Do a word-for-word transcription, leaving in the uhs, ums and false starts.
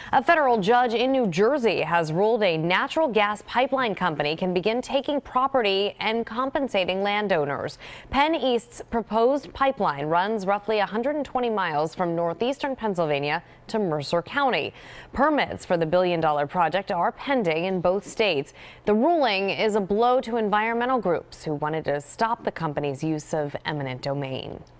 A federal judge in New Jersey has ruled a natural gas pipeline company can begin taking property and compensating landowners. Penn East's proposed pipeline runs roughly one hundred twenty miles from northeastern Pennsylvania to Mercer County. Permits for the billion dollar project are pending in both states. The ruling is a blow to environmental groups who wanted to stop the company's use of eminent domain.